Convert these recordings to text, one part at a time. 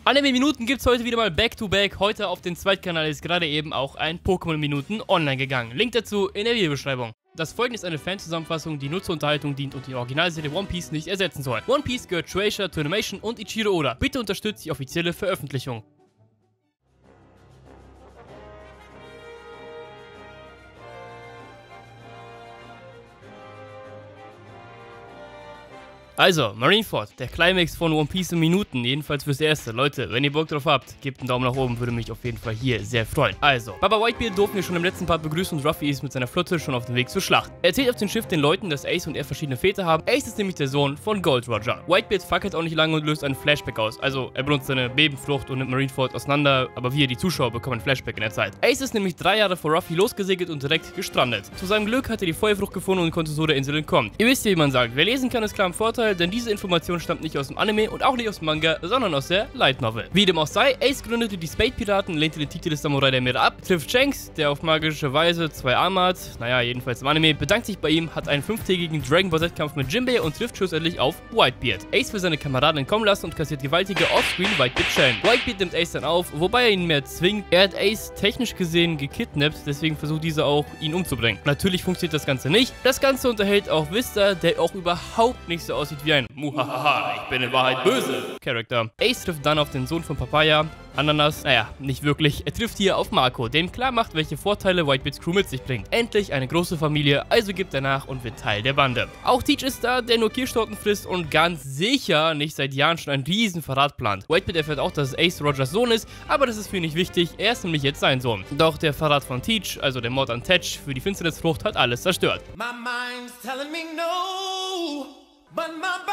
Anime-Minuten gibt's heute wieder mal back-to-back. Heute auf den Zweitkanal ist gerade eben auch ein Pokémon-Minuten online gegangen. Link dazu in der Videobeschreibung. Das folgende ist eine Fanzusammenfassung, die nur zur Unterhaltung dient und die Originalserie One Piece nicht ersetzen soll. One Piece gehört Shueisha, Toonimation und Ichiro Oda. Bitte unterstützt die offizielle Veröffentlichung. Also, Marineford, der Climax von One Piece in Minuten, jedenfalls fürs Erste. Leute, wenn ihr Bock drauf habt, gebt einen Daumen nach oben, würde mich auf jeden Fall hier sehr freuen. Also, Baba Whitebeard durften wir schon im letzten Part begrüßen und Ruffy ist mit seiner Flotte schon auf dem Weg zur Schlacht. Er erzählt auf dem Schiff den Leuten, dass Ace und er verschiedene Väter haben. Ace ist nämlich der Sohn von Gold Roger. Whitebeard fackelt auch nicht lange und löst einen Flashback aus. Also, er benutzt seine Bebenflucht und nimmt Marineford auseinander, aber wir, die Zuschauer, bekommen ein Flashback in der Zeit. Ace ist nämlich 3 Jahre vor Ruffy losgesegelt und direkt gestrandet. Zu seinem Glück hat er die Feuerfrucht gefunden und konnte so der Insel entkommen. Ihr wisst ja, wie man sagt, wer lesen kann, ist klar im Vorteil, denn diese Information stammt nicht aus dem Anime und auch nicht aus dem Manga, sondern aus der Light Novel. Wie dem auch sei, Ace gründete die Spade-Piraten, lehnte den Titel des Samurai der Meere ab, trifft Shanks, der auf magische Weise 2 Arme hat, naja, jedenfalls im Anime, bedankt sich bei ihm, hat einen 5-tägigen Dragon Ball Z-Kampf mit Jinbei und trifft schlussendlich auf Whitebeard. Ace will seine Kameraden entkommen lassen und kassiert gewaltige Offscreen Whitebeard-Schellen. Whitebeard nimmt Ace dann auf, wobei er ihn mehr zwingt. Er hat Ace technisch gesehen gekidnappt, deswegen versucht dieser auch, ihn umzubringen. Natürlich funktioniert das Ganze nicht. Das Ganze unterhält auch Vista, der auch überhaupt nicht so aussieht wie ein Muhahaha, ich bin in Wahrheit böse Charakter. Ace trifft dann auf den Sohn von Papaya, Ananas, naja, nicht wirklich. Er trifft hier auf Marco, der ihm klar macht, welche Vorteile Whitebeards Crew mit sich bringt. Endlich eine große Familie, also gibt er nach und wird Teil der Bande. Auch Teach ist da, der nur Kirschtorten frisst und ganz sicher nicht seit Jahren schon einen riesen Verrat plant. Whitebeard erfährt auch, dass Ace Rogers Sohn ist, aber das ist für ihn nicht wichtig, er ist nämlich jetzt sein Sohn. Doch der Verrat von Teach, also der Mord an Tetch für die Finsternisfrucht, hat alles zerstört. My mind's telling me no, but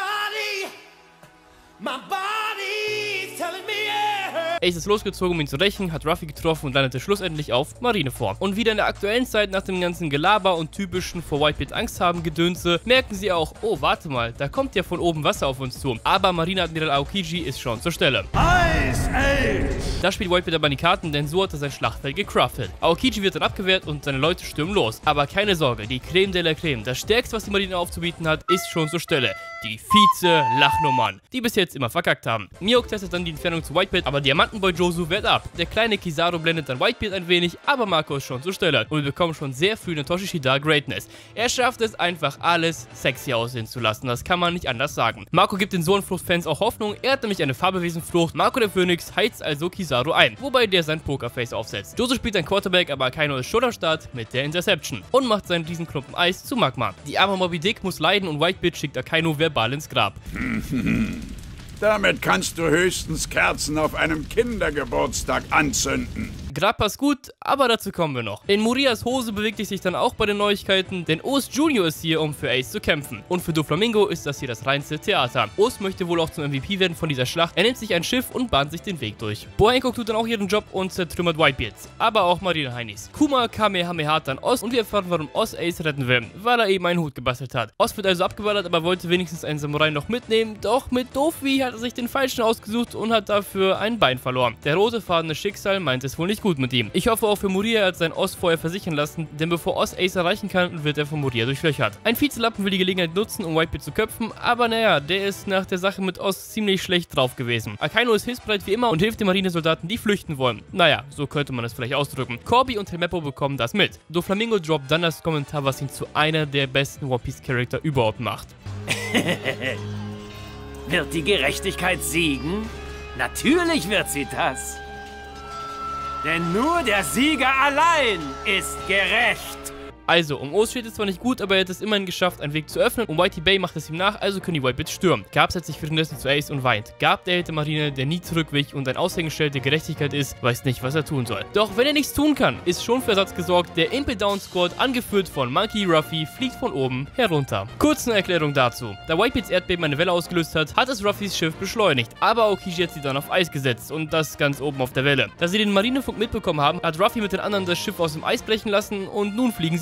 my body's telling me yeah. Ace ist losgezogen, um ihn zu rächen, hat Ruffy getroffen und landete schlussendlich auf Marineford. Und wieder in der aktuellen Zeit, nach dem ganzen Gelaber und typischen vor Whitebeard Angst haben Gedönse, merken sie auch, oh warte mal, da kommt ja von oben Wasser auf uns zu. Aber Marineadmiral Aokiji ist schon zur Stelle. Ice Age! Da spielt Whitebeard aber die Karten, denn so hat er sein Schlachtfeld gecraftet. Aokiji wird dann abgewehrt und seine Leute stürmen los. Aber keine Sorge, die Creme de la Creme, das Stärkste, was die Marine aufzubieten hat, ist schon zur Stelle. Die Vize-Lachnummern, die bis jetzt immer verkackt haben. Mihawk testet dann die Entfernung zu Whitebeard, aber Diamantenboy Josu wehrt ab. Der kleine Kizaru blendet dann Whitebeard ein wenig, aber Marco ist schon zur Stelle. Und wir bekommen schon sehr früh eine Toshishida Greatness. Er schafft es einfach, alles sexy aussehen zu lassen, das kann man nicht anders sagen. Marco gibt den Sohnflucht-Fans auch Hoffnung, er hat nämlich eine Farbewesenflucht. Marco der Phönix heizt also Kizaru ein, wobei der sein Pokerface aufsetzt. Josu spielt ein Quarterback, aber Akainu ist schon am Start mit der Interception und macht seinen Riesenklumpen Eis zu Magma. Die arme Moby Dick muss leiden und Whitebeard schickt Akainu verbal ins Grab. Damit kannst du höchstens Kerzen auf einem Kindergeburtstag anzünden. Grad passt gut, aber dazu kommen wir noch. In Murias Hose bewegt es sich dann auch bei den Neuigkeiten, denn Os Junior ist hier, um für Ace zu kämpfen. Und für Doflamingo ist das hier das reinste Theater. Os möchte wohl auch zum MVP werden von dieser Schlacht. Er nimmt sich ein Schiff und bahnt sich den Weg durch. Boa Hancock tut dann auch ihren Job und zertrümmert Whitebeard. Aber auch Marine Heinis. Kuma Kamehameha dann Os und wir erfahren, warum Os Ace retten will, weil er eben einen Hut gebastelt hat. Os wird also abgeballert, aber wollte wenigstens einen Samurai noch mitnehmen. Doch mit Dofi hat er sich den falschen ausgesucht und hat dafür ein Bein verloren. Der rote fadene Schicksal meint es wohl nicht gut mit ihm. Ich hoffe auch für Muria, er hat sein Os vorher versichern lassen, denn bevor Os Ace erreichen kann, wird er von Muria durchlöchert. Ein Vizelappen will die Gelegenheit nutzen, um Whitebeard zu köpfen, aber naja, der ist nach der Sache mit Os ziemlich schlecht drauf gewesen. Akainu ist hilfsbereit wie immer und hilft den Marinesoldaten, die flüchten wollen. Naja, so könnte man es vielleicht ausdrücken. Corby und Helmeppo bekommen das mit. Doflamingo droppt dann das Kommentar, was ihn zu einer der besten One Piece Charakter überhaupt macht. Wird die Gerechtigkeit siegen? Natürlich wird sie das. Denn nur der Sieger allein ist gerecht. Also, um Os steht es zwar nicht gut, aber er hat es immerhin geschafft, einen Weg zu öffnen und Whitey Bay macht es ihm nach, also können die Whitebeards stürmen. Garp setzt sich währenddessen zu Ace und weint. Garp, der Held der Marine, der nie zurückwich und ein Aushängeschild der Gerechtigkeit ist, weiß nicht, was er tun soll. Doch wenn er nichts tun kann, ist schon für Ersatz gesorgt. Der Impel Down Squad, angeführt von Monkey Ruffy, fliegt von oben herunter. Kurz eine Erklärung dazu. Da Whitebeards Erdbeben eine Welle ausgelöst hat, hat es Ruffys Schiff beschleunigt, aber Aokiji hat sie dann auf Eis gesetzt und das ganz oben auf der Welle. Da sie den Marinefunk mitbekommen haben, hat Ruffy mit den anderen das Schiff aus dem Eis brechen lassen und nun fliegen sie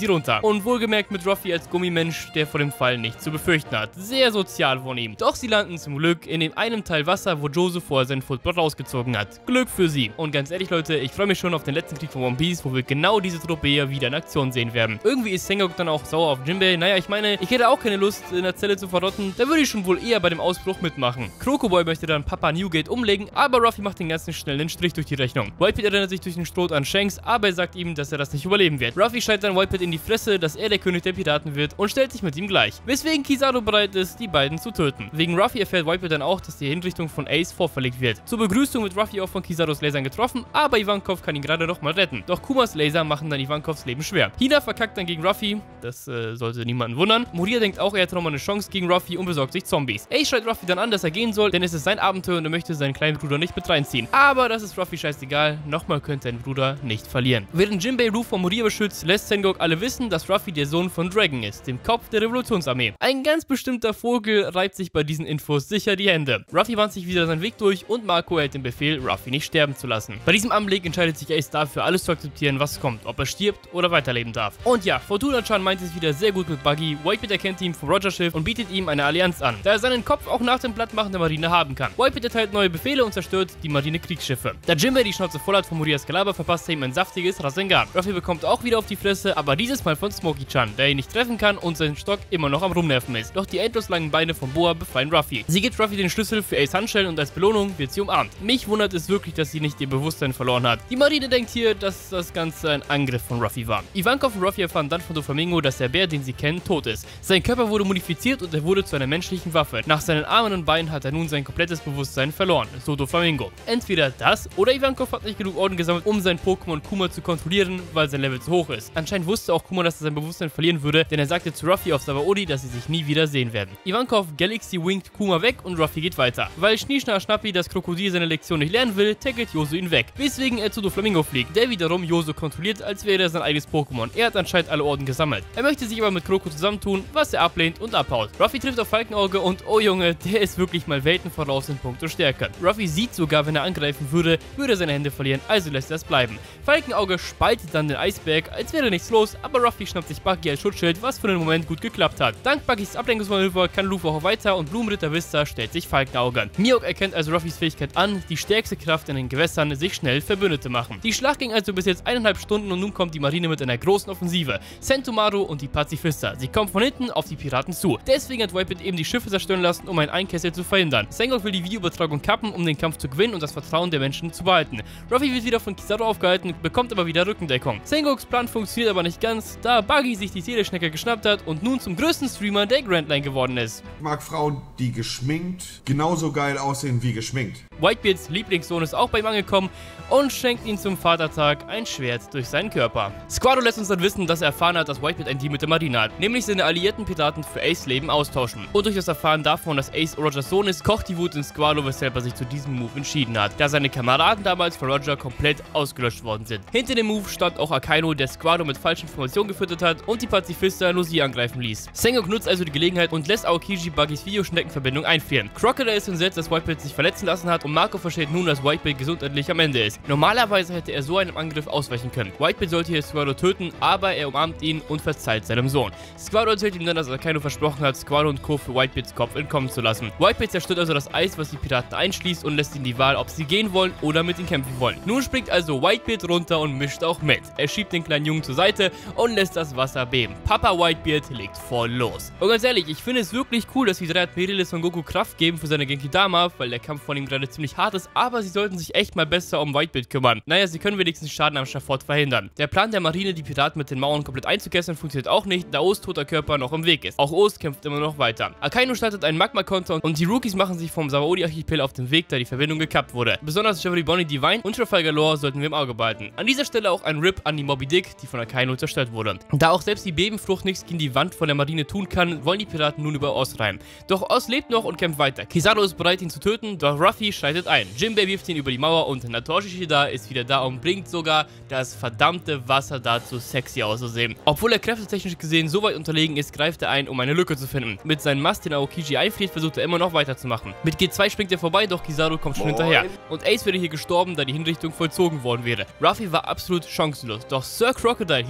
runter. Und wohlgemerkt mit Ruffy als Gummimensch, der vor dem Fall nichts zu befürchten hat. Sehr sozial von ihm. Doch sie landen zum Glück in dem einen Teil Wasser, wo Jozo vorher seinen Footboard rausgezogen hat. Glück für sie. Und ganz ehrlich Leute, ich freue mich schon auf den letzten Krieg von One Piece, wo wir genau diese Truppe hier wieder in Aktion sehen werden. Irgendwie ist Sengoku dann auch sauer auf Jinbei. Naja, ich meine, ich hätte auch keine Lust, in der Zelle zu verrotten. Da würde ich schon wohl eher bei dem Ausbruch mitmachen. Crocoboy möchte dann Papa Newgate umlegen, aber Ruffy macht den ganzen schnellen Strich durch die Rechnung. Whitebeard erinnert sich durch den Stroh an Shanks, aber er sagt ihm, dass er das nicht überleben wird. Ruffy schreit dann Whitebeard in die Fresse, dass er der König der Piraten wird und stellt sich mit ihm gleich. Weswegen Kizaru bereit ist, die beiden zu töten. Wegen Ruffy erfährt Whitebeard dann auch, dass die Hinrichtung von Ace vorverlegt wird. Zur Begrüßung wird Ruffy auch von Kizarus Lasern getroffen, aber Ivankov kann ihn gerade noch mal retten. Doch Kumas Laser machen dann Ivankovs Leben schwer. Hina verkackt dann gegen Ruffy, das sollte niemanden wundern. Moria denkt auch, er hätte nochmal eine Chance gegen Ruffy und besorgt sich Zombies. Ace schreit Ruffy dann an, dass er gehen soll, denn es ist sein Abenteuer und er möchte seinen kleinen Bruder nicht mit reinziehen. Aber das ist Ruffy scheißegal, nochmal könnte ein Bruder nicht verlieren. Während Jinbei Ruff von Moria beschützt, lässt Sengoku alle wissen, dass Ruffy der Sohn von Dragon ist, dem Kopf der Revolutionsarmee. Ein ganz bestimmter Vogel reibt sich bei diesen Infos sicher die Hände. Ruffy wand sich wieder seinen Weg durch und Marco erhält den Befehl, Ruffy nicht sterben zu lassen. Bei diesem Anblick entscheidet sich Ace dafür, alles zu akzeptieren, was kommt, ob er stirbt oder weiterleben darf. Und ja, Fortuna-chan meint es wieder sehr gut mit Buggy, Whitebeard erkennt ihn vom Roger-Schiff und bietet ihm eine Allianz an, da er seinen Kopf auch nach dem Plattmachen der Marine haben kann. Whitebeard erteilt neue Befehle und zerstört die Marine-Kriegsschiffe. Da Jinbei die Schnauze voll hat von Morias Gelaber, verpasst er ihm ein saftiges Rasengan. Ruffy bekommt auch wieder auf die Fresse, aber dieses Mal von Smokey-chan, der ihn nicht treffen kann und sein Stock immer noch am Rumnerven ist. Doch die endlos langen Beine von Boa befreien Ruffy. Sie gibt Ruffy den Schlüssel für Ace Handschellen und als Belohnung wird sie umarmt. Mich wundert es wirklich, dass sie nicht ihr Bewusstsein verloren hat. Die Marine denkt hier, dass das Ganze ein Angriff von Ruffy war. Ivankov und Ruffy erfahren dann von Doflamingo, dass der Bär, den sie kennen, tot ist. Sein Körper wurde modifiziert und er wurde zu einer menschlichen Waffe. Nach seinen Armen und Beinen hat er nun sein komplettes Bewusstsein verloren, so Doflamingo. Entweder das oder Ivankov hat nicht genug Orden gesammelt, um sein Pokémon Kuma zu kontrollieren, weil sein Level zu hoch ist. Anscheinend wusste auch Kuma, dass er sein Bewusstsein verlieren würde, denn er sagte zu Ruffy auf Sabaody, dass sie sich nie wieder sehen werden. Ivankov Galaxy winkt Kuma weg und Ruffy geht weiter. Weil Schnieschnar-Schnappi das Krokodil seine Lektion nicht lernen will, tackelt Jozo ihn weg, weswegen er zu Doflamingo fliegt, der wiederum Jozo kontrolliert, als wäre er sein eigenes Pokémon. Er hat anscheinend alle Orden gesammelt. Er möchte sich aber mit Kroko zusammentun, was er ablehnt und abhaut. Ruffy trifft auf Falkenauge und oh Junge, der ist wirklich mal Welten voraus in puncto Stärke. Ruffy sieht sogar, wenn er angreifen würde, würde er seine Hände verlieren, also lässt er es bleiben. Falkenauge spaltet dann den Eisberg, als wäre nichts los, aber Ruffy schnappt sich Buggy als Schutzschild, was für den Moment gut geklappt hat. Dank Buggys Ablenkungsmanöver kann Luffy auch weiter und Blumenritter Vista stellt sich Falkenauge. Mihawk erkennt also Ruffys Fähigkeit an, die stärkste Kraft in den Gewässern, sich schnell Verbündete machen. Die Schlacht ging also bis jetzt 1,5 Stunden und nun kommt die Marine mit einer großen Offensive. Sentomaru und die Pazifista. Sie kommen von hinten auf die Piraten zu. Deswegen hat Whitebeard eben die Schiffe zerstören lassen, um einen Einkessel zu verhindern. Sengoku will die Videoübertragung kappen, um den Kampf zu gewinnen und das Vertrauen der Menschen zu behalten. Ruffy wird wieder von Kizaru aufgehalten, bekommt aber wieder Rückendeckung. Sengokus Plan funktioniert aber nicht ganz, da Buggy sich die Teleschnecke geschnappt hat und nun zum größten Streamer der Grand Line geworden ist. Ich mag Frauen, die geschminkt genauso geil aussehen wie geschminkt. Whitebeards Lieblingssohn ist auch bei ihm angekommen und schenkt ihm zum Vatertag ein Schwert durch seinen Körper. Squalo lässt uns dann wissen, dass er erfahren hat, dass Whitebeard ein Deal mit der Marine hat, nämlich seine alliierten Piraten für Ace Leben austauschen. Und durch das Erfahren davon, dass Ace Rogers Sohn ist, kocht die Wut in Squalo, weshalb er sich zu diesem Move entschieden hat, da seine Kameraden damals von Roger komplett ausgelöscht worden sind. Hinter dem Move stand auch Akainu, der Squalo mit falschen Informationen gefüttert hat und die Pazifista Lucy angreifen ließ. Sengoku nutzt also die Gelegenheit und lässt Aokiji Buggys Videoschneckenverbindung einfrieren. Crocodile ist entsetzt, dass Whitebeard sich verletzen lassen hat und Marco versteht nun, dass Whitebeard gesundheitlich am Ende ist. Normalerweise hätte er so einem Angriff ausweichen können. Whitebeard sollte hier Squalo töten, aber er umarmt ihn und verzeiht seinem Sohn. Squalo erzählt ihm dann, dass Akainu versprochen hat, Squalo und Co. für Whitebeards Kopf entkommen zu lassen. Whitebeard zerstört also das Eis, was die Piraten einschließt und lässt ihnen die Wahl, ob sie gehen wollen oder mit ihm kämpfen wollen. Nun springt also Whitebeard runter und mischt auch mit. Er schiebt den kleinen Jungen zur Seite und lässt das Wasser beben. Papa Whitebeard legt voll los. Und ganz ehrlich, ich finde es wirklich cool, dass die drei Admirale Son Goku Kraft geben für seine Genkidama, weil der Kampf von ihm gerade ziemlich hart ist, aber sie sollten sich echt mal besser um Whitebeard kümmern. Naja, sie können wenigstens Schaden am Schafott verhindern. Der Plan der Marine, die Piraten mit den Mauern komplett einzukesseln, funktioniert auch nicht, da O's toter Körper noch im Weg ist. Auch O's kämpft immer noch weiter. Akainu startet einen Magma-Konter und die Rookies machen sich vom Sabaody-Archipel auf den Weg, da die Verbindung gekappt wurde. Besonders Jeffrey Bonnie Divine und Trafalgar Law sollten wir im Auge behalten. An dieser Stelle auch ein RIP an die Moby Dick, die von Akainu zerstört wurde. Da auch selbst die Bebenfrucht nichts gegen die Wand von der Marine tun kann, wollen die Piraten nun über Oz rein. Doch Oz lebt noch und kämpft weiter. Kizaru ist bereit, ihn zu töten, doch Ruffy schreitet ein. Jinbei wirft ihn über die Mauer und Natoshi Shida ist wieder da und bringt sogar das verdammte Wasser dazu, sexy auszusehen. Obwohl er kräftetechnisch gesehen so weit unterlegen ist, greift er ein, um eine Lücke zu finden. Mit seinem Mast, den Aokiji einfriert, versucht er immer noch weiterzumachen. Mit G2 springt er vorbei, doch Kizaru kommt schon hinterher. Und Ace wäre hier gestorben, da die Hinrichtung vollzogen worden wäre. Ruffy war absolut chancenlos, doch Sir Crocodile hielt die Marine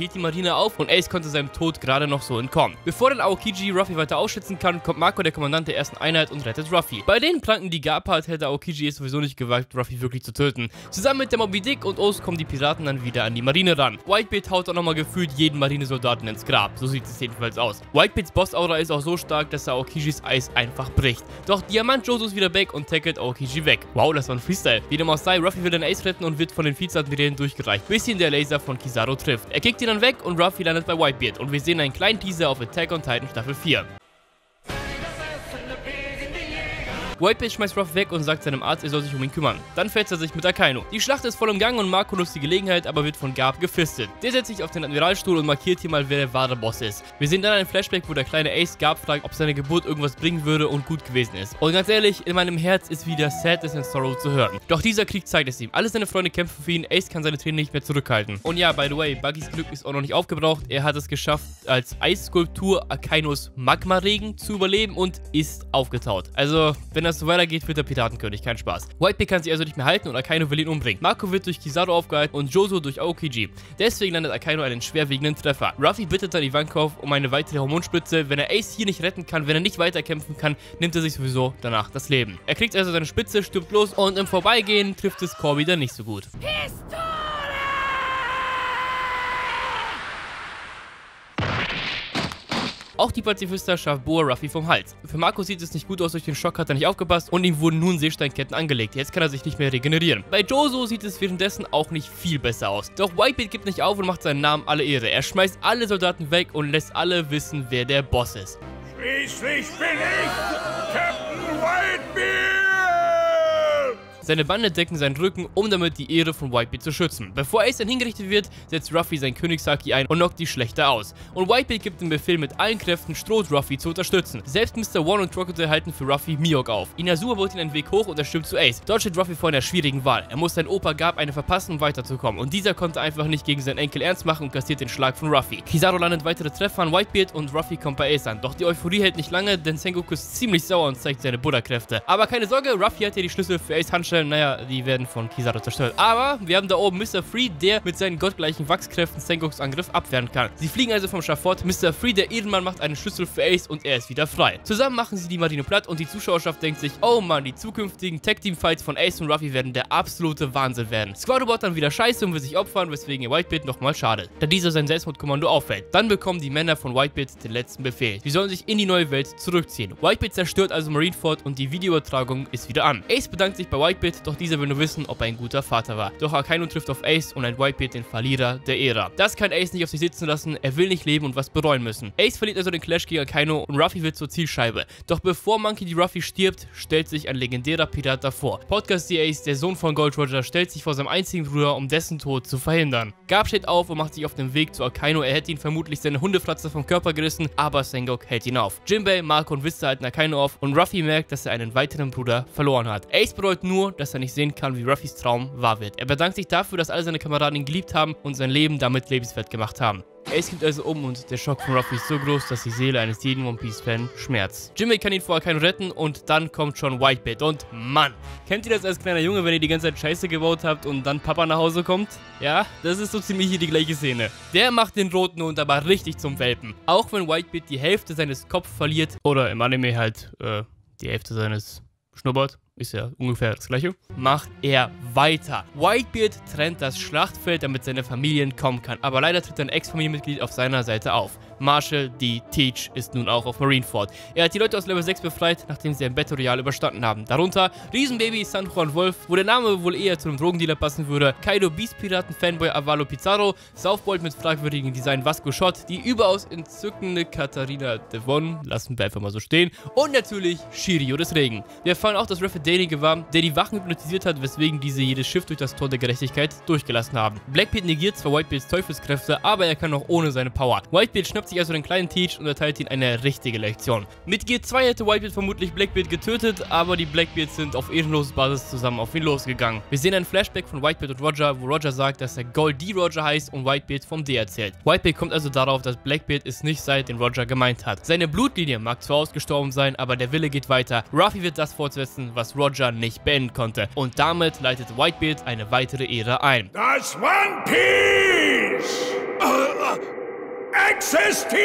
Marine auf und Ace konnte seinem Tod gerade noch so entkommen. Bevor dann Aokiji Ruffy weiter ausschützen kann, kommt Marco, der Kommandant der ersten Einheit, und rettet Ruffy. Bei den Planken, die Garp hat, hätte Aokiji es sowieso nicht gewagt, Ruffy wirklich zu töten. Zusammen mit der Moby Dick und Oz kommen die Piraten dann wieder an die Marine ran. Whitebeard haut auch nochmal gefühlt jeden Marinesoldaten ins Grab. So sieht es jedenfalls aus. Whitebeards Boss-Aura ist auch so stark, dass er Aokijis Eis einfach bricht. Doch Diamant Joso ist wieder back und tackelt Aokiji weg. Wow, das war ein Freestyle. Wie dem auch sei, Ruffy will den Ace retten und wird von den Vizeadmirälen durchgereicht, bis ihn der Laser von Kizaru trifft. Er kickt ihn dann weg und Ruffy landet bei Whitebeard und wir sehen einen kleinen Teaser auf Attack on Titan Staffel 4. Whitebeard schmeißt Ruff weg und sagt seinem Arzt, er soll sich um ihn kümmern. Dann fetzt er sich mit Akainu. Die Schlacht ist voll im Gang und Marco nutzt die Gelegenheit, aber wird von Garp gefistet. Der setzt sich auf den Admiralstuhl und markiert hier mal, wer der wahre Boss ist. Wir sehen dann ein Flashback, wo der kleine Ace Garp fragt, ob seine Geburt irgendwas bringen würde und gut gewesen ist. Und ganz ehrlich, in meinem Herz ist wieder Sadness and Sorrow zu hören. Doch dieser Krieg zeigt es ihm. Alle seine Freunde kämpfen für ihn, Ace kann seine Tränen nicht mehr zurückhalten. Und ja, by the way, Buggys Glück ist auch noch nicht aufgebraucht. Er hat es geschafft, als Eisskulptur Akainos Magma-Regen zu überleben und ist aufgetaut. Also, wenn das so weitergeht, wird der Piratenkönig, kein Spaß. Whitebeard kann sich also nicht mehr halten und Akainu will ihn umbringen. Marco wird durch Kizaru aufgehalten und Joso durch Aokiji. Deswegen landet Akainu einen schwerwiegenden Treffer. Ruffy bittet dann Ivankov um eine weitere Hormonspritze. Wenn er Ace hier nicht retten kann, wenn er nicht weiterkämpfen kann, nimmt er sich sowieso danach das Leben. Er kriegt also seine Spitze, stirbt los und im Vorbeigehen trifft es Corby dann nicht so gut. Auch die Pazifista schafft Boa Ruffy vom Hals. Für Marco sieht es nicht gut aus, durch den Schock hat er nicht aufgepasst und ihm wurden nun Seesteinketten angelegt. Jetzt kann er sich nicht mehr regenerieren. Bei Joso sieht es währenddessen auch nicht viel besser aus. Doch Whitebeard gibt nicht auf und macht seinen Namen alle Ehre. Er schmeißt alle Soldaten weg und lässt alle wissen, wer der Boss ist. Schließlich bin ich Captain Whitebeard! Seine Bande decken seinen Rücken, um damit die Ehre von Whitebeard zu schützen. Bevor Ace dann hingerichtet wird, setzt Ruffy sein Königshaki ein und knockt die Schlechter aus. Und Whitebeard gibt den Befehl, mit allen Kräften Stroh Ruffy zu unterstützen. Selbst Mr. One und Crocodile halten für Ruffy Mihawk auf. Inazuma baut ihn einen Weg hoch und er stimmt zu Ace. Dort steht Ruffy vor einer schwierigen Wahl. Er muss seinen Opa Garp eine verpassen, um weiterzukommen. Und dieser konnte einfach nicht gegen seinen Enkel ernst machen und kassiert den Schlag von Ruffy. Kizaru landet weitere Treffer an Whitebeard und Ruffy kommt bei Ace an. Doch die Euphorie hält nicht lange, denn Sengoku ist ziemlich sauer und zeigt seine Buddha-Kräfte. Aber keine Sorge, Ruffy hat hier die Schlüssel für Ace Handschellen. Naja, die werden von Kizaru zerstört. Aber wir haben da oben Mr. Free, der mit seinen gottgleichen Wachskräften Sengokus Angriff abwehren kann. Sie fliegen also vom Schafott. Mr. Free, der Ehrenmann, macht einen Schlüssel für Ace und er ist wieder frei. Zusammen machen sie die Marine platt und die Zuschauerschaft denkt sich, oh Mann, die zukünftigen Tag-Team-Fights von Ace und Ruffy werden der absolute Wahnsinn werden. Squadro baut dann wieder Scheiße und will sich opfern, weswegen ihr Whitebeard nochmal schadet, da dieser sein Selbstmordkommando auffällt. Dann bekommen die Männer von Whitebeard den letzten Befehl. Sie sollen sich in die neue Welt zurückziehen. Whitebeard zerstört also Marineford und die Videoübertragung ist wieder an. Ace bedankt sich bei Whitebeard, doch dieser will nur wissen, ob er ein guter Vater war. Doch Akainu trifft auf Ace und ein Whitebeard den Verlierer der Ära. Das kann Ace nicht auf sich sitzen lassen, er will nicht leben und was bereuen müssen. Ace verliert also den Clash gegen Akainu und Ruffy wird zur Zielscheibe. Doch bevor Monkey D. Ruffy stirbt, stellt sich ein legendärer Pirat davor. Podcast D. Ace, der Sohn von Gold Roger, stellt sich vor seinem einzigen Bruder, um dessen Tod zu verhindern. Garp steht auf und macht sich auf den Weg zu Akainu. Er hätte ihn vermutlich seine Hundefratze vom Körper gerissen, aber Sengoku hält ihn auf. Jinbei, Marco und Vista halten Akainu auf und Ruffy merkt, dass er einen weiteren Bruder verloren hat. Ace bereut nur, dass er nicht sehen kann, wie Ruffys Traum wahr wird. Er bedankt sich dafür, dass alle seine Kameraden ihn geliebt haben und sein Leben damit lebenswert gemacht haben. Ace kippt also um und der Schock von Ruffy ist so groß, dass die Seele eines jeden One Piece Fan schmerzt. Jinbei kann ihn vor Akainu retten und dann kommt schon Whitebeard und Mann, kennt ihr das als kleiner Junge, wenn ihr die ganze Zeit Scheiße gebaut habt und dann Papa nach Hause kommt? Ja, das ist so ziemlich hier die gleiche Szene. Der macht den roten Hund aber richtig zum Welpen. Auch wenn Whitebeard die Hälfte seines Kopf verliert oder im Anime halt die Hälfte seines Schnurrbart, ist ja ungefähr das gleiche, macht er weiter. Whitebeard trennt das Schlachtfeld, damit seine Familie entkommen kann, aber leider tritt ein Ex-Familienmitglied auf seiner Seite auf. Marshall D. Teach ist nun auch auf Marineford. Er hat die Leute aus Level 6 befreit, nachdem sie ein Battle Royale überstanden haben. Darunter Riesenbaby San Juan Wolf, wo der Name wohl eher zu einem Drogendealer passen würde, Kaido Beast-Piraten Fanboy Avalo Pizarro, Southbold mit fragwürdigem Design Vasco Schott, die überaus entzückende Katharina Devon, lassen wir einfach mal so stehen, und natürlich Shiryu des Regen. Wir erfahren auch, dass Raphael derjenige war, der die Wachen hypnotisiert hat, weswegen diese jedes Schiff durch das Tor der Gerechtigkeit durchgelassen haben. Blackbeard negiert zwar Whitebeards Teufelskräfte, aber er kann auch ohne seine Power. Whitebeard schnappt sich also den kleinen Teach und erteilt ihm eine richtige Lektion. Mit Gear 2 hätte Whitebeard vermutlich Blackbeard getötet, aber die Blackbeards sind auf ehrenlose Basis zusammen auf ihn losgegangen. Wir sehen ein Flashback von Whitebeard und Roger, wo Roger sagt, dass er Gold D. Roger heißt und Whitebeard vom D erzählt. Whitebeard kommt also darauf, dass Blackbeard es nicht sei, den Roger gemeint hat. Seine Blutlinie mag zwar ausgestorben sein, aber der Wille geht weiter. Ruffy wird das fortsetzen, was Roger nicht beenden konnte. Und damit leitet Whitebeard eine weitere Ära ein. Das One Piece! existiert!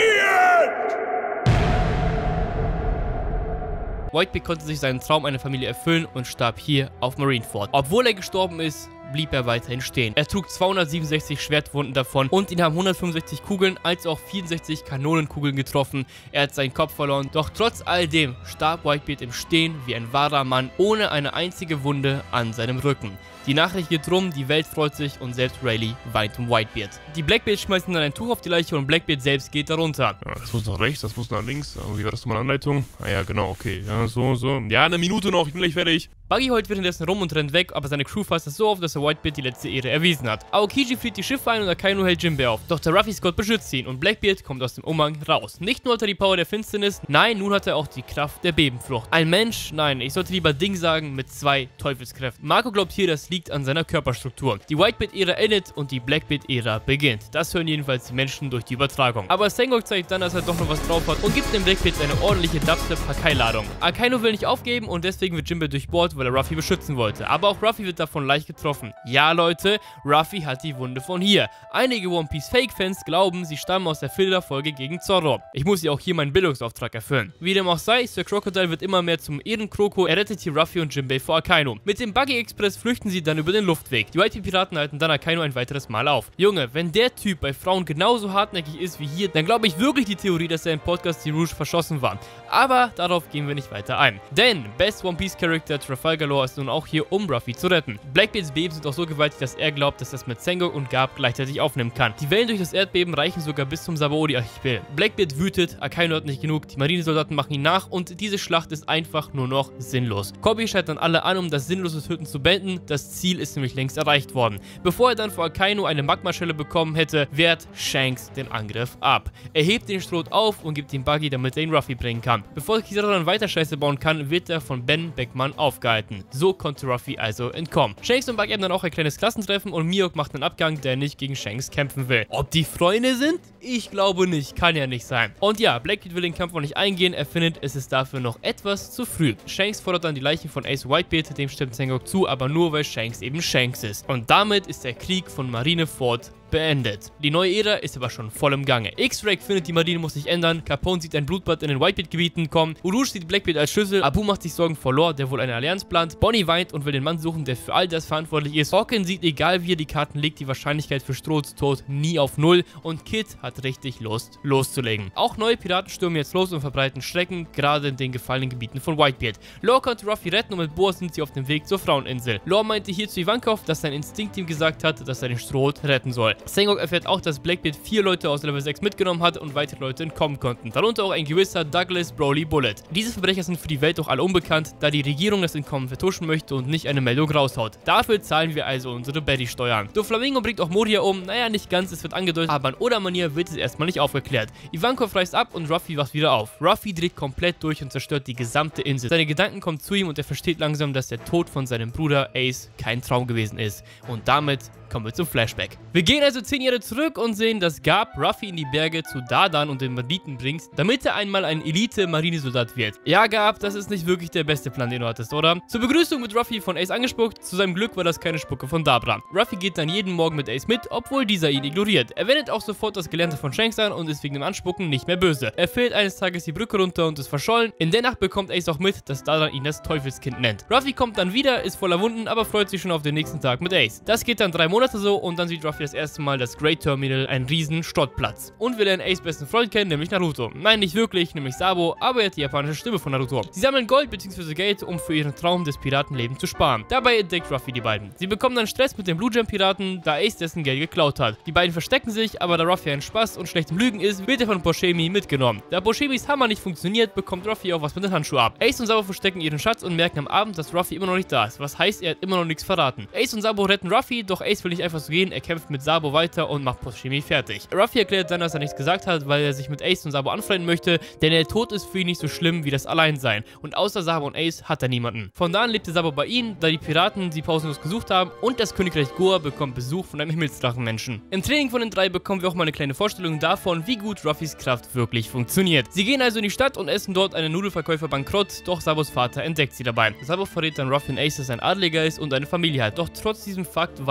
Whitebeard konnte sich seinen Traum einer Familie erfüllen und starb hier auf Marineford. Obwohl er gestorben ist, blieb er weiterhin stehen. Er trug 267 Schwertwunden davon und ihn haben 165 Kugeln als auch 64 Kanonenkugeln getroffen. Er hat seinen Kopf verloren, doch trotz all dem starb Whitebeard im Stehen wie ein wahrer Mann ohne eine einzige Wunde an seinem Rücken. Die Nachricht geht rum, die Welt freut sich und selbst Rayleigh weint um Whitebeard. Die Blackbeards schmeißen dann ein Tuch auf die Leiche und Blackbeard selbst geht darunter. Ja, das muss nach rechts, das muss nach links. Wie war das nochmal Anleitung? Ah ja, genau, okay. Ja, so. Ja, eine Minute noch, ich bin gleich fertig. Buggy heult währenddessen rum und rennt weg, aber seine Crew fasst es so auf, dass er Whitebeard die letzte Ehre erwiesen hat. Aokiji flieht die Schiffe ein und Akainu hält Jinbei auf. Doch der Ruffy Scott beschützt ihn und Blackbeard kommt aus dem Umhang raus. Nicht nur hat er die Power der Finsternis, nein, nun hat er auch die Kraft der Bebenfrucht. Ein Mensch, nein, ich sollte lieber Ding sagen, mit 2 Teufelskräften. Marco glaubt hier, das liegt an seiner Körperstruktur. Die Whitebeard-Ära endet und die Blackbeard-Ära beginnt. Das hören jedenfalls die Menschen durch die Übertragung. Aber Sengoku zeigt dann, dass er doch noch was drauf hat und gibt dem Blackbeard eine ordentliche Dubstep-Hakai-Ladung. Akainu will nicht aufgeben und deswegen wird Jinbei durchbohrt, weil er Ruffy beschützen wollte. Aber auch Ruffy wird davon leicht getroffen. Ja, Leute, Ruffy hat die Wunde von hier. Einige One Piece Fake-Fans glauben, sie stammen aus der Filler-Folge gegen Zorro. Ich muss ja auch hier meinen Bildungsauftrag erfüllen. Wie dem auch sei, Sir Crocodile wird immer mehr zum Ehrenkroko. Er rettet hier Ruffy und Jinbei vor Akainu. Mit dem Buggy Express flüchten sie dann über den Luftweg. Die Whitebeard-Piraten halten dann Akainu ein weiteres Mal auf. Junge, wenn der Typ bei Frauen genauso hartnäckig ist wie hier, dann glaube ich wirklich die Theorie, dass er im Podcast die Rouge verschossen war. Aber darauf gehen wir nicht weiter ein. Denn Best One Piece Character Trafalgar Law ist nun auch hier, um Ruffy zu retten. Blackbeards Beben sind auch so gewaltig, dass er glaubt, dass das mit Sengoku und Garp gleichzeitig aufnehmen kann. Die Wellen durch das Erdbeben reichen sogar bis zum Sabaody-Archipel. Blackbeard wütet, Akainu hat nicht genug, die Marinesoldaten machen ihn nach und diese Schlacht ist einfach nur noch sinnlos. Kobe schreit dann alle an, um das sinnlose Töten zu beenden, das Ziel ist nämlich längst erreicht worden. Bevor er dann vor Akainu eine Magmaschelle bekommen hätte, wehrt Shanks den Angriff ab. Er hebt den Stroh auf und gibt ihm Buggy, damit er ihn Ruffy bringen kann. Bevor Kizaru dann weiter Scheiße bauen kann, wird er von Ben Beckman aufgehalten. So konnte Ruffy also entkommen. Shanks und Buggy haben dann auch ein kleines Klassentreffen und Mihawk macht einen Abgang, der nicht gegen Shanks kämpfen will. Ob die Freunde sind? Ich glaube nicht, kann ja nicht sein. Und ja, Blackbeard will den Kampf noch nicht eingehen, er findet, es ist dafür noch etwas zu früh. Shanks fordert dann die Leichen von Ace Whitebeard, dem stimmt Sengoku zu, aber nur weil Shanks eben Shanks ist. Und damit ist der Krieg von Marineford beendet. Die neue Ära ist aber schon voll im Gange. X-Ray findet, die Marine muss sich ändern, Capone sieht ein Blutbad in den Whitebeard-Gebieten kommen, Urouge sieht Blackbeard als Schlüssel, Abu macht sich Sorgen vor Law, der wohl eine Allianz plant, Bonnie weint und will den Mann suchen, der für all das verantwortlich ist, Hawkins sieht, egal wie er die Karten legt, die Wahrscheinlichkeit für Strohs Tod nie auf 0 und Kid hat richtig Lust, loszulegen. Auch neue Piraten stürmen jetzt los und verbreiten Schrecken, gerade in den gefallenen Gebieten von Whitebeard. Law konnte Ruffy retten und mit Boa sind sie auf dem Weg zur Fraueninsel. Law meinte hier zu Ivankov, dass sein Instinkt ihm gesagt hat, dass er den Stroh retten soll. Sengoku erfährt auch, dass Blackbeard 4 Leute aus Level 6 mitgenommen hat und weitere Leute entkommen konnten. Darunter auch ein gewisser Douglas Broly Bullet. Diese Verbrecher sind für die Welt auch alle unbekannt, da die Regierung das Entkommen vertuschen möchte und nicht eine Meldung raushaut. Dafür zahlen wir also unsere Betty-Steuern. Doflamingo bringt auch Moria um, naja, nicht ganz, es wird angedeutet, aber in Oda-Manier wird es erstmal nicht aufgeklärt. Ivankov reißt ab und Ruffy wacht wieder auf. Ruffy dreht komplett durch und zerstört die gesamte Insel. Seine Gedanken kommen zu ihm und er versteht langsam, dass der Tod von seinem Bruder Ace kein Traum gewesen ist. Und damit kommen wir zum Flashback. Wir gehen also 10 Jahre zurück und sehen, dass Garp Ruffy in die Berge zu Dardan und den Banditen bringt, damit er einmal ein Elite-Marinesoldat wird. Ja, Garp, das ist nicht wirklich der beste Plan, den du hattest, oder? Zur Begrüßung wird Ruffy von Ace angespuckt, zu seinem Glück war das keine Spucke von Dabra. Ruffy geht dann jeden Morgen mit Ace mit, obwohl dieser ihn ignoriert. Er wendet auch sofort das Gelernte von Shanks an und ist wegen dem Anspucken nicht mehr böse. Er fällt eines Tages die Brücke runter und ist verschollen. In der Nacht bekommt Ace auch mit, dass Dardan ihn das Teufelskind nennt. Ruffy kommt dann wieder, ist voller Wunden, aber freut sich schon auf den nächsten Tag mit Ace. Das geht dann 3 Monate so und dann sieht Ruffy das erste Mal das Great Terminal, einen riesen Stadtplatz. Und wir lernen Ace besten Freund kennen, nämlich Naruto. Nein, nicht wirklich, nämlich Sabo, aber er hat die japanische Stimme von Naruto. Sie sammeln Gold bzw. Geld, um für ihren Traum des Piratenlebens zu sparen. Dabei entdeckt Ruffy die beiden. Sie bekommen dann Stress mit den Blue Jam Piraten, da Ace dessen Geld geklaut hat. Die beiden verstecken sich, aber da Ruffy ein Spaß und schlecht im Lügen ist, wird er von Boshemi mitgenommen. Da Boshemis Hammer nicht funktioniert, bekommt Ruffy auch was mit den Handschuhen ab. Ace und Sabo verstecken ihren Schatz und merken am Abend, dass Ruffy immer noch nicht da ist. Was heißt, er hat immer noch nichts verraten. Ace und Sabo retten Ruffy, doch Ace will nicht einfach so gehen, er kämpft mit Sabo weiter und macht Boshemi fertig. Ruffy erklärt dann, dass er nichts gesagt hat, weil er sich mit Ace und Sabo anfreunden möchte, denn der Tod ist für ihn nicht so schlimm wie das Alleinsein. Und außer Sabo und Ace hat er niemanden. Von da an lebte Sabo bei ihnen, da die Piraten sie pausenlos gesucht haben und das Königreich Goa bekommt Besuch von einem Himmelsdrachenmenschen. Im Training von den 3 bekommen wir auch mal eine kleine Vorstellung davon, wie gut Ruffys Kraft wirklich funktioniert. Sie gehen also in die Stadt und essen dort einen Nudelverkäufer bankrott, doch Sabos Vater entdeckt sie dabei. Sabo verrät dann Ruffy und Ace, dass er ein Adliger ist und eine Familie hat, doch trotz diesem Fakt war er immer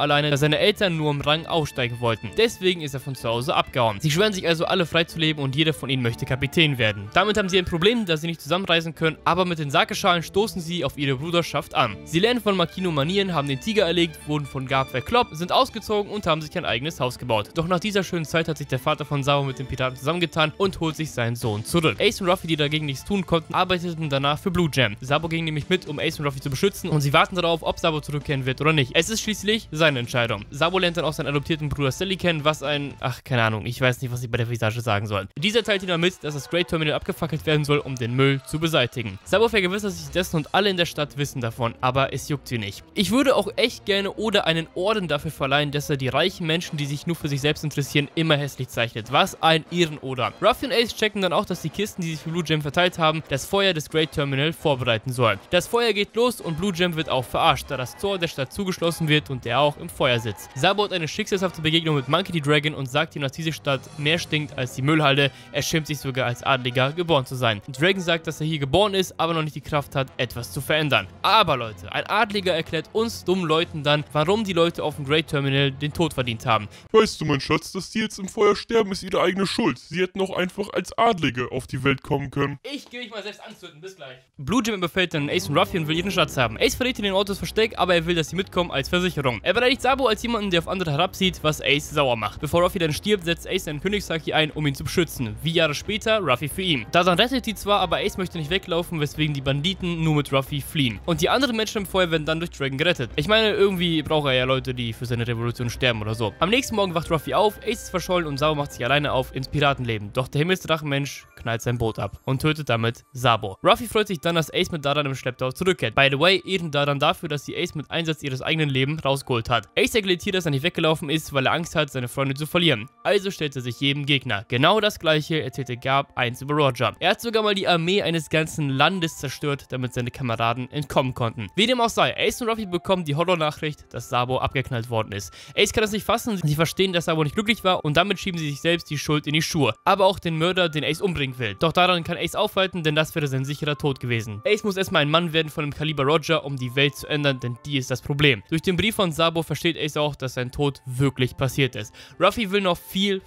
alleine, dass seine Eltern nur im Rang aufsteigen wollten. Deswegen ist er von zu Hause abgehauen. Sie schwören sich also alle frei zu leben und jeder von ihnen möchte Kapitän werden. Damit haben sie ein Problem, dass sie nicht zusammenreisen können, aber mit den Sake-Schalen stoßen sie auf ihre Bruderschaft an. Sie lernen von Makino Manieren, haben den Tiger erlegt, wurden von Garp verkloppt, sind ausgezogen und haben sich ein eigenes Haus gebaut. Doch nach dieser schönen Zeit hat sich der Vater von Sabo mit den Piraten zusammengetan und holt sich seinen Sohn zurück. Ace und Ruffy, die dagegen nichts tun konnten, arbeiteten danach für Blue Jam. Sabo ging nämlich mit, um Ace und Ruffy zu beschützen und sie warten darauf, ob Sabo zurückkehren wird oder nicht. Es ist schließlich seine Entscheidung. Sabo lernt dann auch seinen adoptierten Bruder Sally kennen, was keine Ahnung, ich weiß nicht, was ich bei der Visage sagen soll. Dieser teilt ihm mit, dass das Great Terminal abgefackelt werden soll, um den Müll zu beseitigen. Sabo vergewissert sich dessen und alle in der Stadt wissen davon, aber es juckt sie nicht. Ich würde auch echt gerne Oda einen Orden dafür verleihen, dass er die reichen Menschen, die sich nur für sich selbst interessieren, immer hässlich zeichnet. Was ein Ehren-Oda. Ruffy und Ace checken dann auch, dass die Kisten, die sich für Blue Jam verteilt haben, das Feuer des Great Terminal vorbereiten sollen. Das Feuer geht los und Blue Jam wird auch verarscht, da das Tor der Stadt zugeschlossen wird und der auch im Feuer sitzt. Sabo hat eine schicksalshafte Begegnung mit Monkey D. Dragon und sagt ihm, dass diese Stadt mehr stinkt als die Müllhalde. Er schämt sich sogar als Adliger geboren zu sein. Dragon sagt, dass er hier geboren ist, aber noch nicht die Kraft hat, etwas zu verändern. Aber Leute, ein Adliger erklärt uns dummen Leuten dann, warum die Leute auf dem Great Terminal den Tod verdient haben. Weißt du, mein Schatz, dass die jetzt im Feuer sterben, ist ihre eigene Schuld. Sie hätten auch einfach als Adlige auf die Welt kommen können. Ich gehe mich mal selbst anzünden, bis gleich. Blue Jam befällt dann Ace und Ruffy und will ihren Schatz haben. Ace verrät in den Autos Versteck, aber er will, dass sie mitkommen als Versicherung. Er beleidigt Sabo als jemanden, der auf andere herabsieht, was Ace sauer macht. Bevor Ruffy dann stirbt, setzt Ace seinen Königshaki ein, um ihn zu beschützen. Wie Jahre später, Ruffy für ihn. Daran rettet die zwar, aber Ace möchte nicht weglaufen, weswegen die Banditen nur mit Ruffy fliehen. Und die anderen Menschen im Feuer werden dann durch Dragon gerettet. Ich meine, irgendwie braucht er ja Leute, die für seine Revolution sterben oder so. Am nächsten Morgen wacht Ruffy auf, Ace ist verschollen und Sabo macht sich alleine auf ins Piratenleben. Doch der Himmelsdrachenmensch knallt sein Boot ab und tötet damit Sabo. Ruffy freut sich dann, dass Ace mit Dadan im Schlepptau zurückkehrt. By the way, ehren Dadan dafür, dass sie Ace mit Einsatz ihres eigenen Lebens rausgeholt hat. Ace erklärt hier, dass er nicht weggelaufen ist, weil er Angst hat, seine Freunde zu verlieren. Also stellt er sich jedem Gegner. Genau das gleiche erzählte Garp einst über Roger. Er hat sogar mal die Armee eines ganzen Landes zerstört, damit seine Kameraden entkommen konnten. Wie dem auch sei, Ace und Ruffy bekommen die Horror-Nachricht, dass Sabo abgeknallt worden ist. Ace kann das nicht fassen, sie verstehen, dass Sabo nicht glücklich war und damit schieben sie sich selbst die Schuld in die Schuhe. Aber auch den Mörder, den Ace umbringen will. Doch daran kann Ace aufhalten, denn das wäre sein sicherer Tod gewesen. Ace muss erstmal ein Mann werden von dem Kaliber Roger, um die Welt zu ändern, denn die ist das Problem. Durch den Brief von Sabo versteht Ace auch, dass sein Tod wirklich passiert ist. Ruffy will noch viel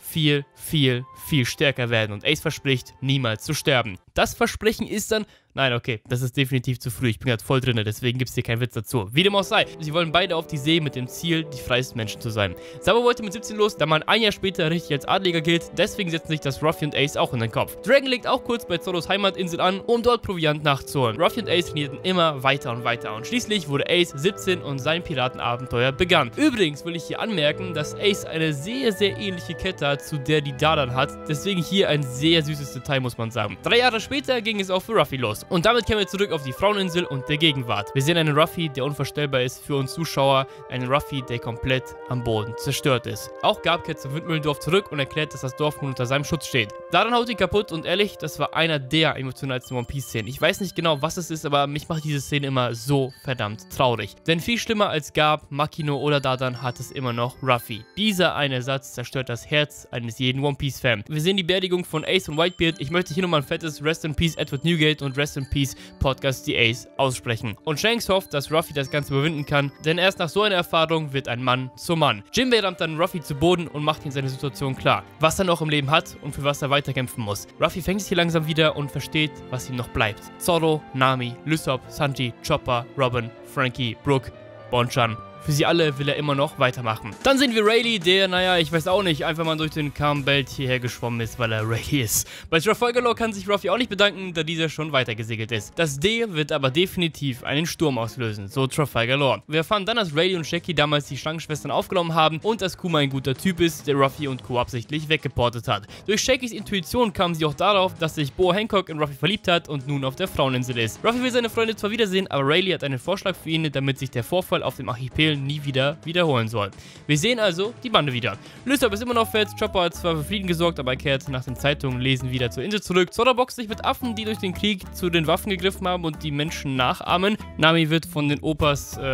stärker werden und Ace verspricht, niemals zu sterben. Das Versprechen ist dann... Nein, okay, das ist definitiv zu früh. Ich bin gerade voll drin, deswegen gibt es hier keinen Witz dazu. Wie dem auch sei, sie wollen beide auf die See mit dem Ziel, die freiesten Menschen zu sein. Sabo wollte mit 17 los, da man ein Jahr später richtig als Adliger gilt, deswegen setzen sich das Ruffy und Ace auch in den Kopf. Dragon legt auch kurz bei Zoros Heimatinsel an, um dort Proviant nachzuholen. Ruffy und Ace trainierten immer weiter und weiter und schließlich wurde Ace 17 und sein Piratenabenteuer begann. Übrigens will ich hier anmerken, dass Ace eine sehr ähnliche Kette hat, zu der die Dadan hat, deswegen hier ein sehr süßes Detail, muss man sagen. 3 Jahre später ging es auch für Ruffy los. Und damit kehren wir zurück auf die Fraueninsel und der Gegenwart. Wir sehen einen Ruffy, der unvorstellbar ist für uns Zuschauer, einen Ruffy, der komplett am Boden zerstört ist. Auch Garp kehrt zum Windmühlendorf zurück und erklärt, dass das Dorf nun unter seinem Schutz steht. Daran haut ihn kaputt und ehrlich, das war einer der emotionalsten One Piece Szenen. Ich weiß nicht genau, was es ist, aber mich macht diese Szene immer so verdammt traurig. Denn viel schlimmer als Garp, Makino oder Dadan hat es immer noch Ruffy. Dieser eine Satz zerstört das Herz eines jeden One Piece Fan. Wir sehen die Beerdigung von Ace und Whitebeard. Ich möchte hier nochmal ein fettes Rest in Peace Edward Newgate und Rest in Peace Podcast The Ace aussprechen. Und Shanks hofft, dass Ruffy das Ganze überwinden kann, denn erst nach so einer Erfahrung wird ein Mann zum Mann. Jinbei rammt dann Ruffy zu Boden und macht ihm seine Situation klar, was er noch im Leben hat und für was er weiterkämpfen muss. Ruffy fängt sich hier langsam wieder und versteht, was ihm noch bleibt. Zoro, Nami, Lysop, Sanji, Chopper, Robin, Frankie, Brook, Bonchan. Für sie alle will er immer noch weitermachen. Dann sehen wir Rayleigh, der, naja, ich weiß auch nicht, einfach mal durch den Calm Belt hierher geschwommen ist, weil er Rayleigh ist. Bei Trafalgar Law kann sich Ruffy auch nicht bedanken, da dieser schon weitergesegelt ist. Das D wird aber definitiv einen Sturm auslösen, so Trafalgar Law. Wir erfahren dann, dass Rayleigh und Shaggy damals die Schlangenschwestern aufgenommen haben und dass Kuma ein guter Typ ist, der Ruffy und Co. absichtlich weggeportet hat. Durch Shaggys Intuition kamen sie auch darauf, dass sich Boa Hancock in Ruffy verliebt hat und nun auf der Fraueninsel ist. Ruffy will seine Freunde zwar wiedersehen, aber Rayleigh hat einen Vorschlag für ihn, damit sich der Vorfall auf dem Archipel nie wieder wiederholen soll. Wir sehen also die Bande wieder. Lysop ist immer noch fett, Chopper hat zwar für Frieden gesorgt, aber er kehrt nach den Zeitungen lesen wieder zur Insel zurück. Zoro boxt sich mit Affen, die durch den Krieg zu den Waffen gegriffen haben und die Menschen nachahmen. Nami wird von den Opas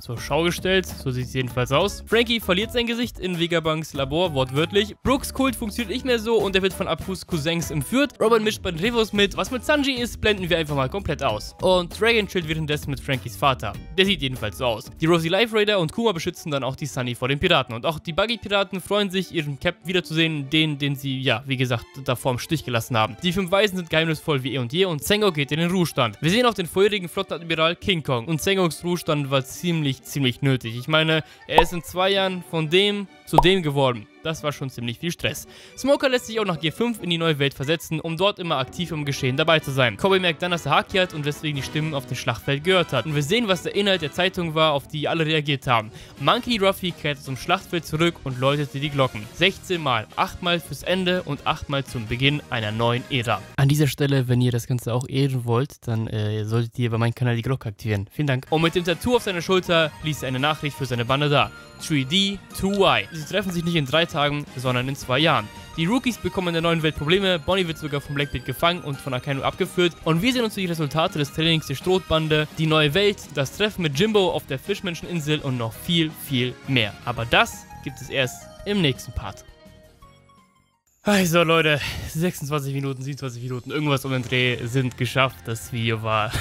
zur Schau gestellt. So sieht es jedenfalls aus. Frankie verliert sein Gesicht in Vegabanks Labor, wortwörtlich. Brooks Kult funktioniert nicht mehr so und er wird von Apus Cousins entführt. Robin mischt bei den Revos mit. Was mit Sanji ist, blenden wir einfach mal komplett aus. Und Dragon chillt währenddessen mit Frankies Vater. Der sieht jedenfalls so aus. Die Rosie Life Raider und Kuma beschützen dann auch die Sunny vor den Piraten. Und auch die Buggy-Piraten freuen sich, ihren Cap wiederzusehen, den sie, ja, wie gesagt, davor im Stich gelassen haben. Die 5 Weisen sind geheimnisvoll wie eh und je und Zengo geht in den Ruhestand. Wir sehen auch den vorherigen Flottenadmiral King Kong und Zengongs Ruhestand war ziemlich nötig. Ich meine, er ist in 2 Jahren von dem zu dem geworden. Das war schon ziemlich viel Stress. Smoker lässt sich auch nach G5 in die neue Welt versetzen, um dort immer aktiv im Geschehen dabei zu sein. Kobe merkt dann, dass er Haki hat und deswegen die Stimmen auf dem Schlachtfeld gehört hat. Und wir sehen, was der Inhalt der Zeitung war, auf die alle reagiert haben. Monkey D. Ruffy kehrte zum Schlachtfeld zurück und läutete die Glocken. 16 Mal, 8 Mal fürs Ende und 8 Mal zum Beginn einer neuen Ära. An dieser Stelle, wenn ihr das Ganze auch ehren wollt, dann solltet ihr bei meinem Kanal die Glocke aktivieren. Vielen Dank. Und mit dem Tattoo auf seiner Schulter ließ er eine Nachricht für seine Bande da. 3D, 2Y. Sie treffen sich nicht in 3 Tagen, sondern in 2 Jahren. Die Rookies bekommen in der neuen Welt Probleme, Bonnie wird sogar von Blackbeard gefangen und von Akainu abgeführt und wir sehen uns die Resultate des Trainings der Strohbande, die neue Welt, das Treffen mit Jimbo auf der Fischmenscheninsel und noch viel mehr. Aber das gibt es erst im nächsten Part. Also Leute, 26 Minuten, 27 Minuten, irgendwas um den Dreh sind geschafft. Das Video war...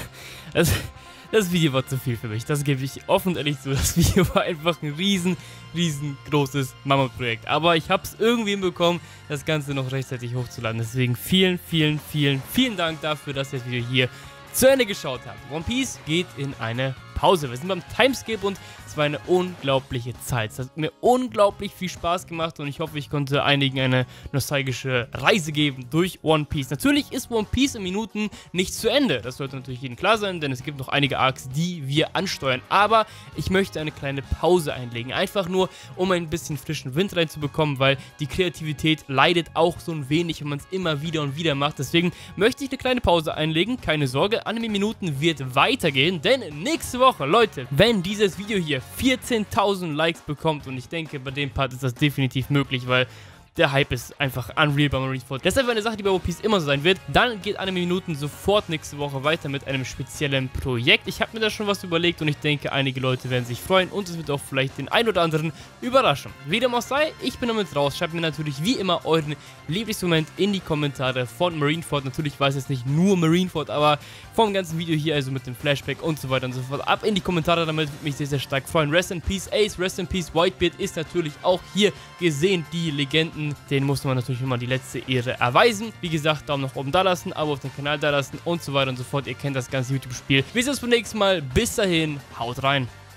Das Video war zu viel für mich, das gebe ich offen und ehrlich zu. Das Video war einfach ein riesengroßes Mammutprojekt. Aber ich habe es irgendwie hinbekommen, das Ganze noch rechtzeitig hochzuladen. Deswegen vielen Dank dafür, dass ihr das Video hier zu Ende geschaut habt. One Piece geht in eine Pause. Wir sind beim Timeskip und es war eine unglaubliche Zeit. Es hat mir unglaublich viel Spaß gemacht und ich hoffe, ich konnte einigen eine nostalgische Reise geben durch One Piece. Natürlich ist One Piece in Minuten nicht zu Ende. Das sollte natürlich jedem klar sein, denn es gibt noch einige Arcs, die wir ansteuern. Aber ich möchte eine kleine Pause einlegen. Einfach nur, um ein bisschen frischen Wind reinzubekommen, weil die Kreativität leidet auch so ein wenig, wenn man es immer wieder und wieder macht. Deswegen möchte ich eine kleine Pause einlegen. Keine Sorge, Anime Minuten wird weitergehen, denn nächste Woche, Leute, wenn dieses Video hier 14.000 Likes bekommt und ich denke, bei dem Part ist das definitiv möglich, weil der Hype ist einfach unreal bei Marineford. Deshalb eine Sache, die bei One Piece immer so sein wird. Dann geht Anime Minuten sofort nächste Woche weiter mit einem speziellen Projekt. Ich habe mir da schon was überlegt und ich denke, einige Leute werden sich freuen und es wird auch vielleicht den einen oder anderen überraschen. Wie dem auch sei, ich bin damit raus. Schreibt mir natürlich wie immer euren Lieblingsmoment in die Kommentare von Marineford. Natürlich weiß es nicht nur Marineford, aber vom ganzen Video hier, also mit dem Flashback und so weiter und so fort. Ab in die Kommentare, damit würde mich sehr stark freuen. Rest in Peace Ace, Rest in Peace Whitebeard ist natürlich auch hier gesehen, die Legenden. Den musste man natürlich immer die letzte Ehre erweisen. Wie gesagt, Daumen nach oben da lassen, Abo auf den Kanal da lassen und so weiter und so fort. Ihr kennt das ganze YouTube-Spiel. Wir sehen uns beim nächsten Mal. Bis dahin, haut rein.